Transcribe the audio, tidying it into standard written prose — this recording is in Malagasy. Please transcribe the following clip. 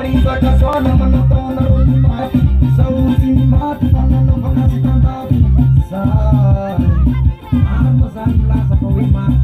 Parisaka sana manatona rumah sauti mati tanah makasih tanda say akan pesan belas aku imat